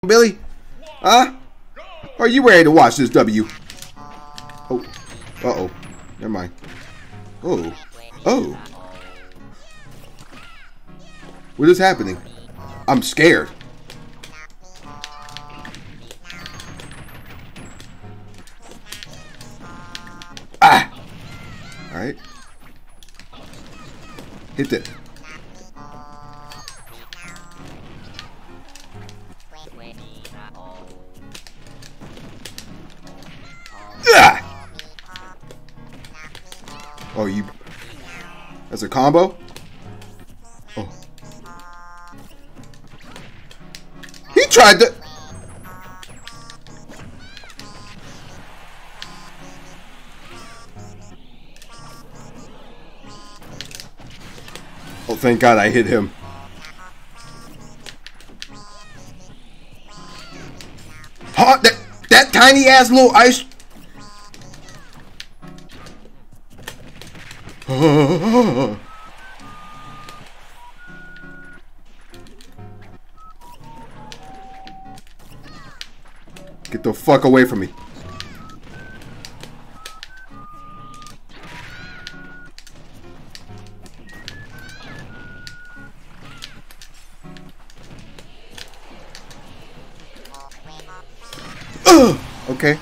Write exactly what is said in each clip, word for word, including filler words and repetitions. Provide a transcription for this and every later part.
Billy? Huh? Are you ready to watch this W? Oh. Uh-oh. Never mind. Oh. Oh. What is happening? I'm scared. Ah! Alright. Hit that. Ah! Oh, you... That's a combo? Oh. He tried to... Oh, thank God I hit him. Huh? That, that tiny ass little ice... Get the fuck away from me. Ugh! Okay.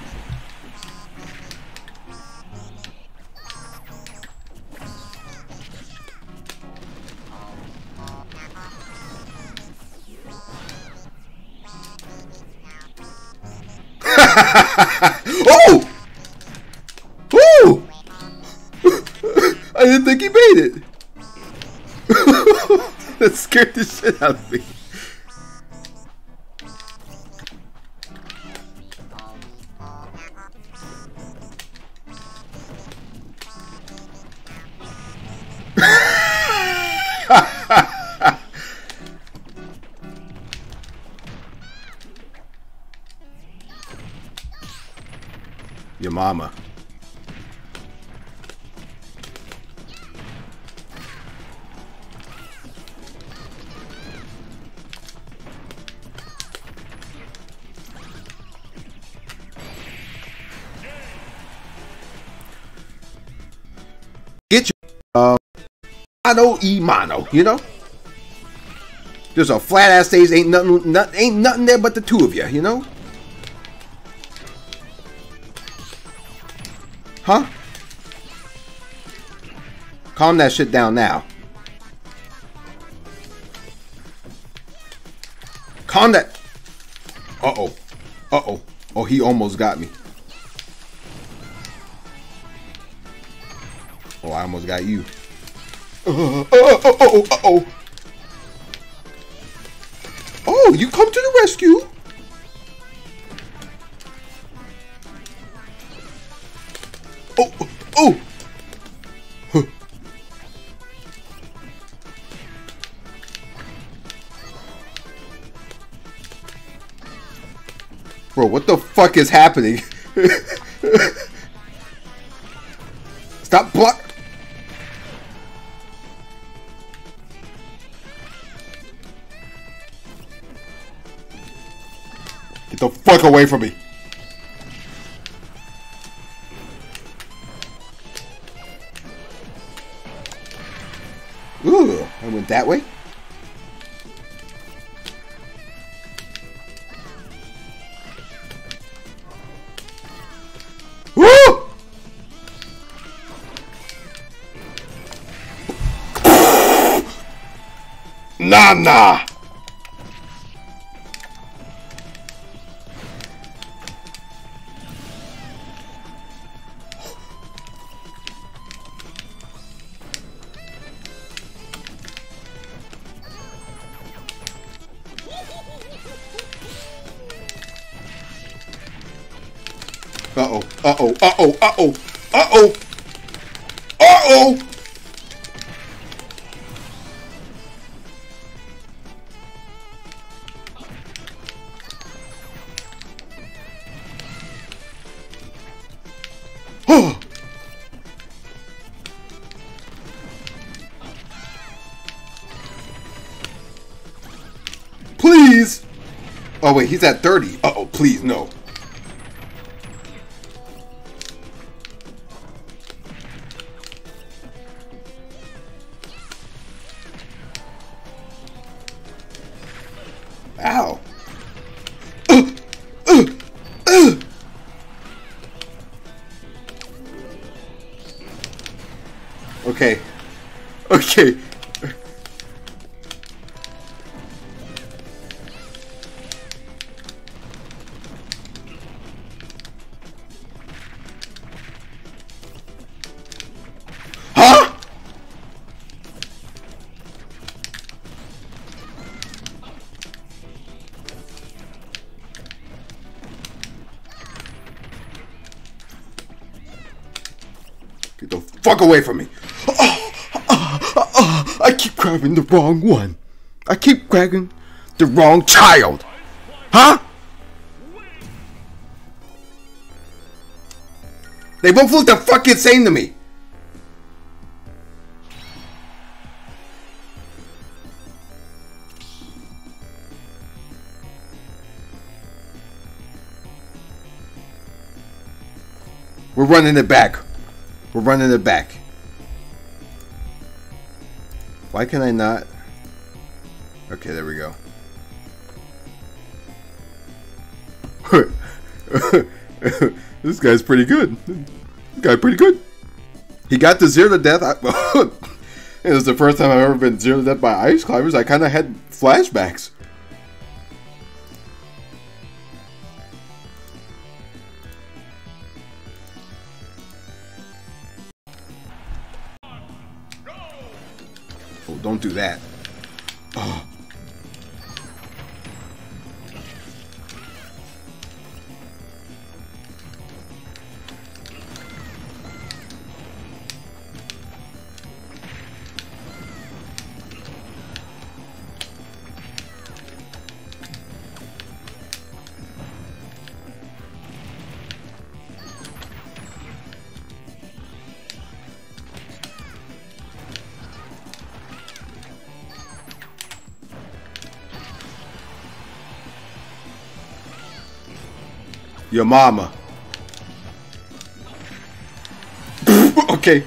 Oh! Oh! I didn't think he made it. That scared the shit out of me. Your mama. Get your um mano e mano, you know? There's a flat ass stage, ain't nothing, not, ain't nothing there but the two of you, you know? Huh? Calm that shit down now. Calm that. Uh-oh. Uh-oh. Oh, he almost got me. Oh, I almost got you. Uh, uh, uh, uh, oh, uh-oh. Oh, you come to the rescue? Oh, oh, huh. Bro, what the fuck is happening? Stop block. Get the fuck away from me. Ooh, I went that way. Woo! Nah, nah. Uh-oh, uh-oh, uh-oh, uh-oh, uh-oh, uh-oh! Oh! Please! Oh, Oh wait, he's at thirty. Uh oh, please no. Ow. Uh, uh, uh. Okay. Okay. Huh? Get the fuck away from me. Oh, oh, oh, I keep grabbing the wrong one. I keep grabbing the wrong child. Huh? They both look the fucking same to me. We're running it back. We're running it back. Why can I not? Okay, there we go. This guy's pretty good. This guy pretty good. He got to zero to death. I, it was the first time I've ever been zero to death by ice climbers. I kind of had flashbacks. Oh, don't do that. Oh. Your mama. Okay.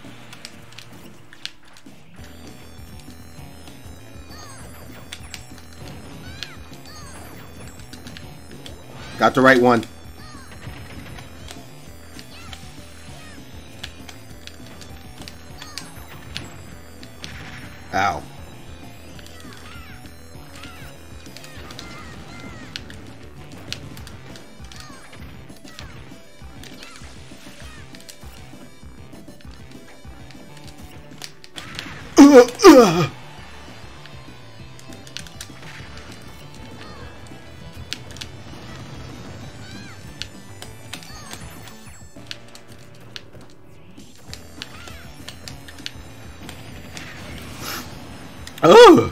Got the right one. Ow. Uh, uh. Oh.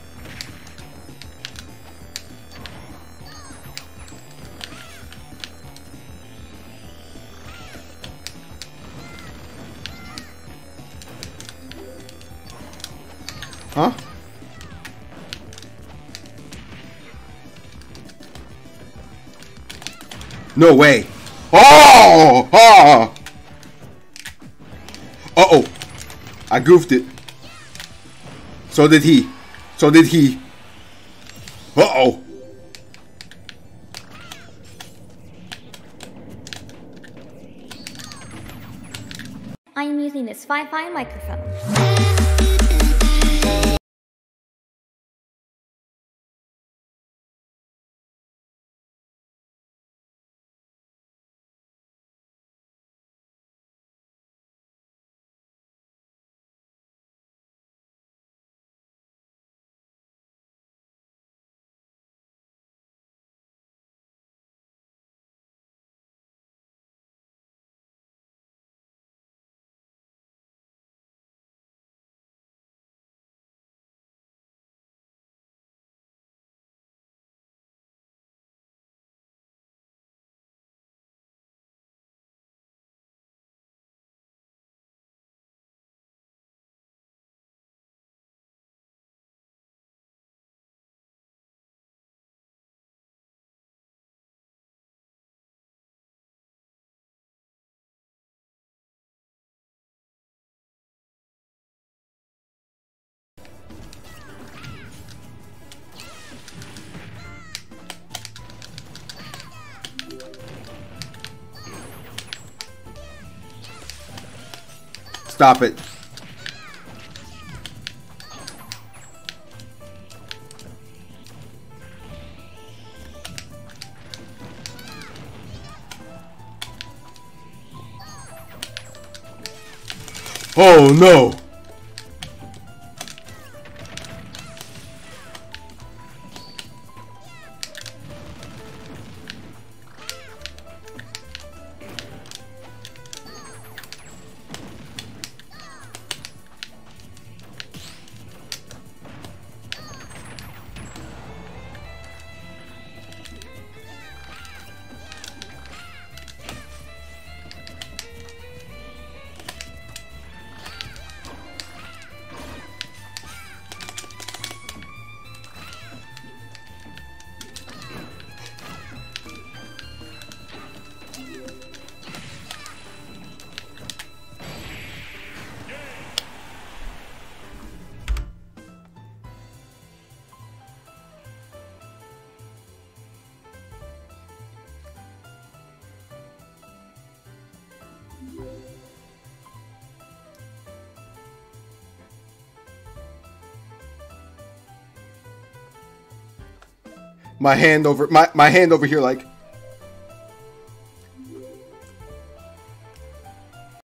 Huh? No way. Oh! Oh! Uh-oh. I goofed it. So did he. So did he. Uh-oh. I'm using this Wi-Fi microphone. Stop it. Oh no! My hand over my, my hand over here like